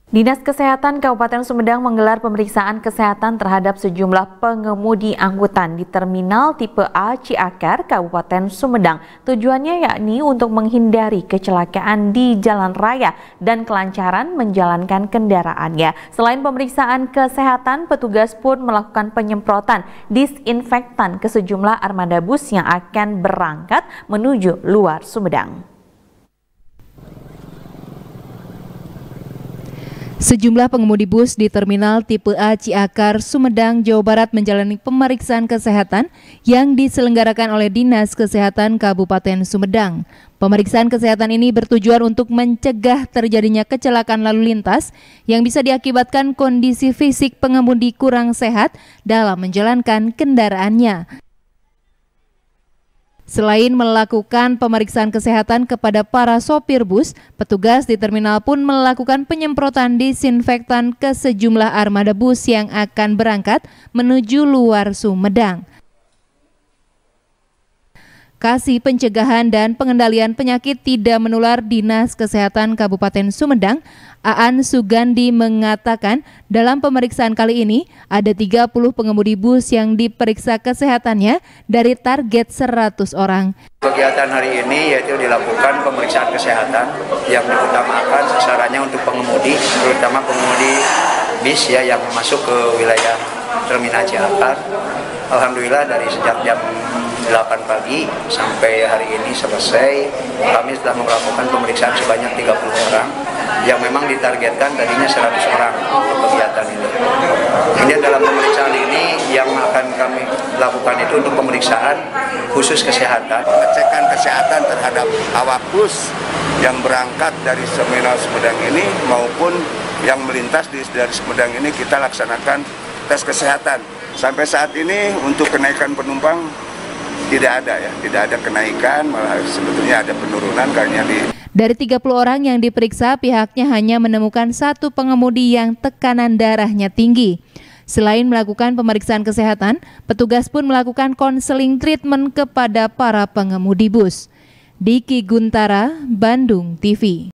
Dinas Kesehatan Kabupaten Sumedang menggelar pemeriksaan kesehatan terhadap sejumlah pengemudi angkutan di Terminal Tipe A Ciakar, Kabupaten Sumedang. Tujuannya yakni untuk menghindari kecelakaan di jalan raya dan kelancaran menjalankan kendaraannya. Selain pemeriksaan kesehatan, petugas pun melakukan penyemprotan disinfektan ke sejumlah armada bus yang akan berangkat menuju luar Sumedang. Sejumlah pengemudi bus di Terminal Tipe A Ciakar, Sumedang, Jawa Barat menjalani pemeriksaan kesehatan yang diselenggarakan oleh Dinas Kesehatan Kabupaten Sumedang. Pemeriksaan kesehatan ini bertujuan untuk mencegah terjadinya kecelakaan lalu lintas yang bisa diakibatkan kondisi fisik pengemudi kurang sehat dalam menjalankan kendaraannya. Selain melakukan pemeriksaan kesehatan kepada para sopir bus, petugas di terminal pun melakukan penyemprotan disinfektan ke sejumlah armada bus yang akan berangkat menuju luar Sumedang. Kasih Pencegahan dan Pengendalian Penyakit Tidak Menular Dinas Kesehatan Kabupaten Sumedang, Aan Sugandi mengatakan dalam pemeriksaan kali ini ada 30 pengemudi bus yang diperiksa kesehatannya dari target 100 orang. Kegiatan hari ini yaitu dilakukan pemeriksaan kesehatan yang diutamakan sasarannya untuk pengemudi, terutama pengemudi bis ya yang masuk ke wilayah Terminal Ciakar. Alhamdulillah dari sejak jam 8 pagi sampai hari ini selesai, kami telah melakukan pemeriksaan sebanyak 30 orang yang memang ditargetkan tadinya 100 orang untuk kegiatan ini. Kemudian dalam pemeriksaan ini yang akan kami lakukan itu untuk pemeriksaan khusus kesehatan. Pengecekan kesehatan terhadap awak bus yang berangkat dari Terminal Sumedang ini maupun yang melintas dari Sumedang ini kita laksanakan tes kesehatan. Sampai saat ini untuk kenaikan penumpang tidak ada ya, tidak ada kenaikan, malah sebetulnya ada penurunan kayaknya di. Dari 30 orang yang diperiksa, pihaknya hanya menemukan satu pengemudi yang tekanan darahnya tinggi. Selain melakukan pemeriksaan kesehatan, petugas pun melakukan konseling treatment kepada para pengemudi bus. Diki Guntara, Bandung TV.